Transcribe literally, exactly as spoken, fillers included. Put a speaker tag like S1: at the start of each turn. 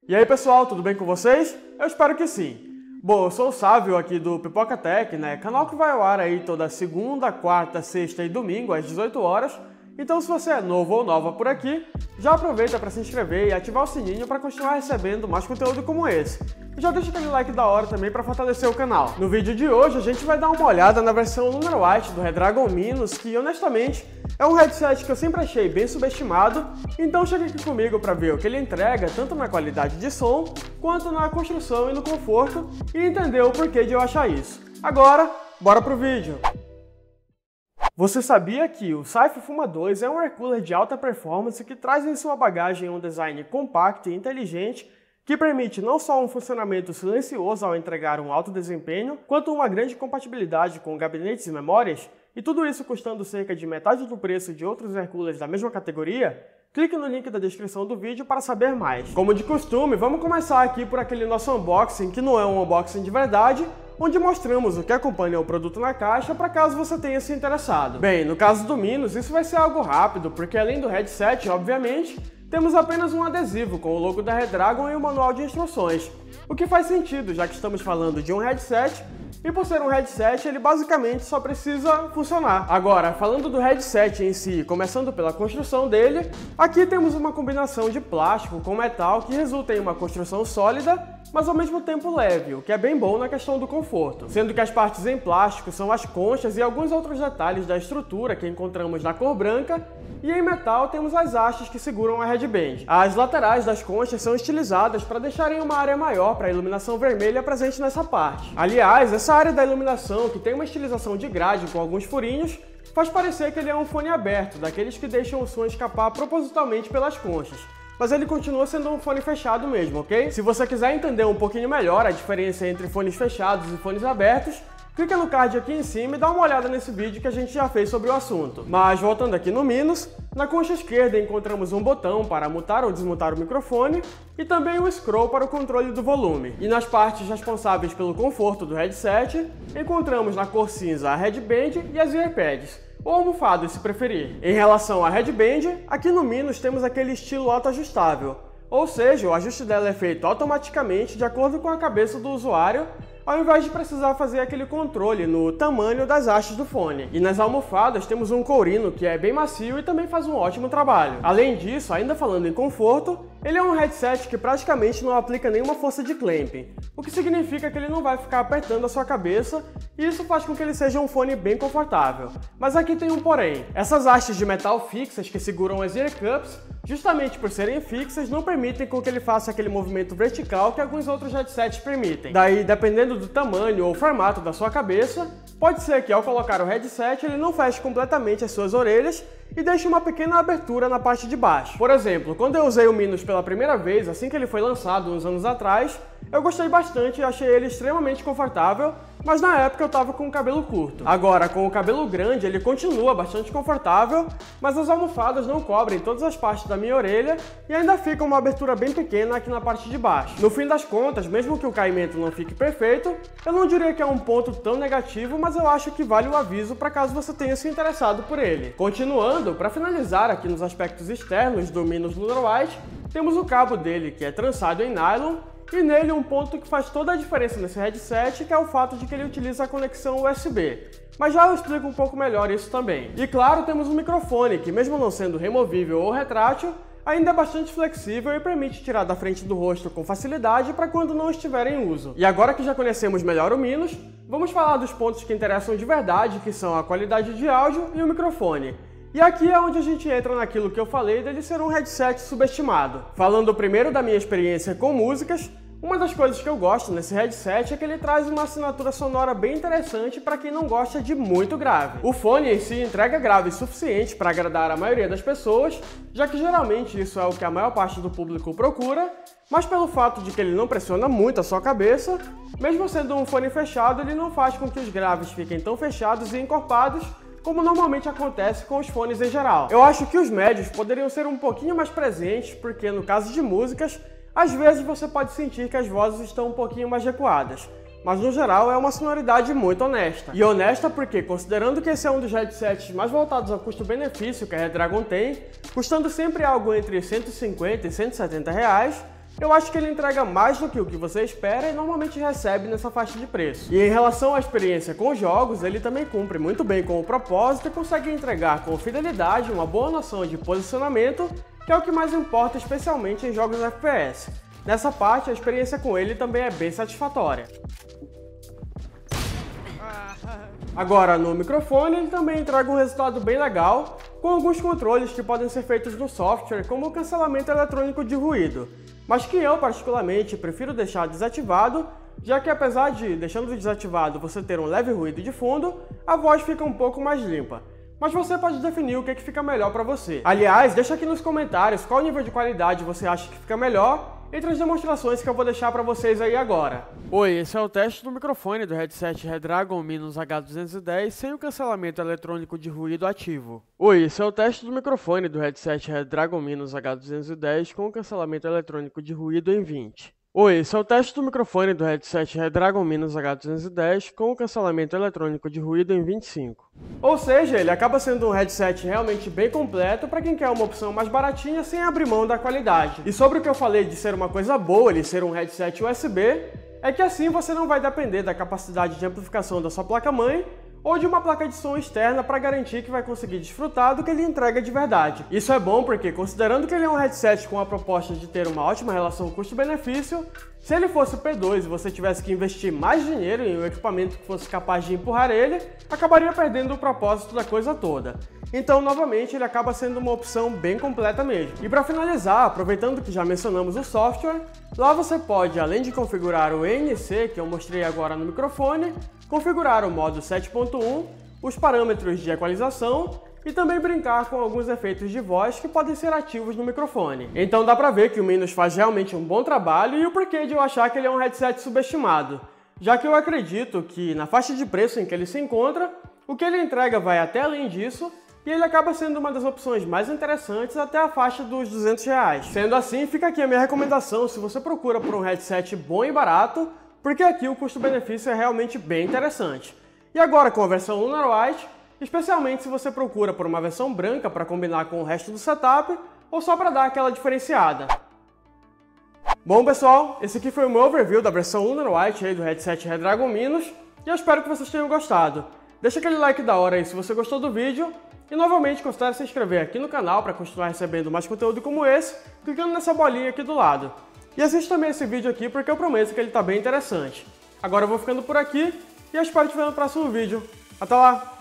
S1: E aí pessoal, tudo bem com vocês? Eu espero que sim. Bom, eu sou o Sávio aqui do Pipoca Tech, né? Canal que vai ao ar aí toda segunda, quarta, sexta e domingo às dezoito horas. Então se você é novo ou nova por aqui, já aproveita para se inscrever e ativar o sininho para continuar recebendo mais conteúdo como esse. E já deixa aquele like da hora também para fortalecer o canal. No vídeo de hoje a gente vai dar uma olhada na versão Lunar White do Redragon Minus, que honestamente é um headset que eu sempre achei bem subestimado, então chegue aqui comigo para ver o que ele entrega tanto na qualidade de som, quanto na construção e no conforto, e entender o porquê de eu achar isso. Agora, bora pro vídeo! Você sabia que o Saif Fuma dois é um air cooler de alta performance que traz em sua bagagem um design compacto e inteligente que permite não só um funcionamento silencioso ao entregar um alto desempenho, quanto uma grande compatibilidade com gabinetes e memórias, e tudo isso custando cerca de metade do preço de outros air coolers da mesma categoria? Clique no link da descrição do vídeo para saber mais. Como de costume, vamos começar aqui por aquele nosso unboxing, que não é um unboxing de verdade, onde mostramos o que acompanha o produto na caixa para caso você tenha se interessado. Bem, no caso do Minus, isso vai ser algo rápido, porque além do headset, obviamente, temos apenas um adesivo com o logo da Redragon e o manual de instruções, o que faz sentido, já que estamos falando de um headset, e por ser um headset, ele basicamente só precisa funcionar. Agora, falando do headset em si, começando pela construção dele, aqui temos uma combinação de plástico com metal que resulta em uma construção sólida, mas ao mesmo tempo leve, o que é bem bom na questão do conforto. Sendo que as partes em plástico são as conchas e alguns outros detalhes da estrutura que encontramos na cor branca, e em metal temos as hastes que seguram a headband. As laterais das conchas são estilizadas para deixarem uma área maior para a iluminação vermelha presente nessa parte. Aliás, essa área da iluminação, que tem uma estilização de grade com alguns furinhos, faz parecer que ele é um fone aberto, daqueles que deixam o som escapar propositalmente pelas conchas. Mas ele continua sendo um fone fechado mesmo, ok? Se você quiser entender um pouquinho melhor a diferença entre fones fechados e fones abertos, clica no card aqui em cima e dá uma olhada nesse vídeo que a gente já fez sobre o assunto. Mas voltando aqui no Minus, na concha esquerda encontramos um botão para mutar ou desmutar o microfone e também o scroll para o controle do volume. E nas partes responsáveis pelo conforto do headset, encontramos na cor cinza a headband e as earpads, ou almofado se preferir. Em relação à headband, aqui no Minus temos aquele estilo autoajustável, ou seja, o ajuste dela é feito automaticamente de acordo com a cabeça do usuário, ao invés de precisar fazer aquele controle no tamanho das hastes do fone. E nas almofadas temos um courino que é bem macio e também faz um ótimo trabalho. Além disso, ainda falando em conforto, ele é um headset que praticamente não aplica nenhuma força de clamping, o que significa que ele não vai ficar apertando a sua cabeça, e isso faz com que ele seja um fone bem confortável. Mas aqui tem um porém. Essas hastes de metal fixas que seguram as ear cups, justamente por serem fixas, não permitem com que ele faça aquele movimento vertical que alguns outros headsets permitem. Daí, dependendo do tamanho ou formato da sua cabeça, pode ser que ao colocar o headset ele não feche completamente as suas orelhas e deixe uma pequena abertura na parte de baixo. Por exemplo, quando eu usei o Minus pela primeira vez, assim que ele foi lançado uns anos atrás, eu gostei bastante e achei ele extremamente confortável, mas na época eu tava com o cabelo curto. Agora, com o cabelo grande, ele continua bastante confortável, mas as almofadas não cobrem todas as partes da minha orelha e ainda fica uma abertura bem pequena aqui na parte de baixo. No fim das contas, mesmo que o caimento não fique perfeito, eu não diria que é um ponto tão negativo, mas eu acho que vale o aviso para caso você tenha se interessado por ele. Continuando, para finalizar aqui nos aspectos externos do Minus Lunar White, temos o cabo dele que é trançado em nylon, e nele um ponto que faz toda a diferença nesse headset, que é o fato de que ele utiliza a conexão U S B. Mas já eu explico um pouco melhor isso também. E claro, temos um microfone que, mesmo não sendo removível ou retrátil, ainda é bastante flexível e permite tirar da frente do rosto com facilidade para quando não estiver em uso. E agora que já conhecemos melhor o Minus, vamos falar dos pontos que interessam de verdade, que são a qualidade de áudio e o microfone. E aqui é onde a gente entra naquilo que eu falei dele ser um headset subestimado. Falando primeiro da minha experiência com músicas, uma das coisas que eu gosto nesse headset é que ele traz uma assinatura sonora bem interessante para quem não gosta de muito grave. O fone em si entrega grave suficiente para agradar a maioria das pessoas, já que geralmente isso é o que a maior parte do público procura, mas pelo fato de que ele não pressiona muito a sua cabeça, mesmo sendo um fone fechado, ele não faz com que os graves fiquem tão fechados e encorpados como normalmente acontece com os fones em geral. Eu acho que os médios poderiam ser um pouquinho mais presentes, porque no caso de músicas, às vezes você pode sentir que as vozes estão um pouquinho mais recuadas, mas no geral é uma sonoridade muito honesta. E honesta porque, considerando que esse é um dos headsets mais voltados ao custo-benefício que a Redragon tem, custando sempre algo entre cento e cinquenta e cento e setenta reais, eu acho que ele entrega mais do que o que você espera e normalmente recebe nessa faixa de preço. E em relação à experiência com os jogos, ele também cumpre muito bem com o propósito e consegue entregar com fidelidade uma boa noção de posicionamento, que é o que mais importa especialmente em jogos F P S. Nessa parte, a experiência com ele também é bem satisfatória. Agora, no microfone, ele também entrega um resultado bem legal, com alguns controles que podem ser feitos no software, como o cancelamento eletrônico de ruído, mas que eu, particularmente, prefiro deixar desativado, já que apesar de, deixando desativado, você ter um leve ruído de fundo, a voz fica um pouco mais limpa. Mas você pode definir o que, é que fica melhor para você. Aliás, deixa aqui nos comentários qual nível de qualidade você acha que fica melhor, entre as demonstrações que eu vou deixar para vocês aí agora. Oi, esse é o teste do microfone do headset Redragon Minus H duzentos e dez sem o cancelamento eletrônico de ruído ativo. Oi, esse é o teste do microfone do headset Redragon Minus H duzentos e dez com o cancelamento eletrônico de ruído em vinte. Oi, esse é o teste do microfone do headset Redragon Minus H duzentos e dez com o cancelamento eletrônico de ruído em vinte e cinco. Ou seja, ele acaba sendo um headset realmente bem completo para quem quer uma opção mais baratinha sem abrir mão da qualidade. E sobre o que eu falei de ser uma coisa boa, ele ser um headset U S B, é que assim você não vai depender da capacidade de amplificação da sua placa-mãe ou de uma placa de som externa para garantir que vai conseguir desfrutar do que ele entrega de verdade. Isso é bom porque, considerando que ele é um headset com a proposta de ter uma ótima relação custo-benefício, se ele fosse P dois e você tivesse que investir mais dinheiro em um equipamento que fosse capaz de empurrar ele, acabaria perdendo o propósito da coisa toda. Então, novamente, ele acaba sendo uma opção bem completa mesmo. E para finalizar, aproveitando que já mencionamos o software, lá você pode, além de configurar o E N C, que eu mostrei agora no microfone, configurar o modo sete ponto um, os parâmetros de equalização e também brincar com alguns efeitos de voz que podem ser ativos no microfone. Então dá pra ver que o Minus faz realmente um bom trabalho e o porquê de eu achar que ele é um headset subestimado, já que eu acredito que na faixa de preço em que ele se encontra, o que ele entrega vai até além disso e ele acaba sendo uma das opções mais interessantes até a faixa dos duzentos reais. Sendo assim, fica aqui a minha recomendação se você procura por um headset bom e barato, porque aqui o custo-benefício é realmente bem interessante. E agora com a versão Lunar White, especialmente se você procura por uma versão branca para combinar com o resto do setup, ou só para dar aquela diferenciada. Bom pessoal, esse aqui foi o meu overview da versão Lunar White aí do headset Redragon Minus, e eu espero que vocês tenham gostado. Deixa aquele like da hora aí se você gostou do vídeo, e novamente considere se inscrever aqui no canal para continuar recebendo mais conteúdo como esse, clicando nessa bolinha aqui do lado. E assiste também esse vídeo aqui porque eu prometo que ele está bem interessante. Agora eu vou ficando por aqui e eu espero te ver no próximo vídeo. Até lá!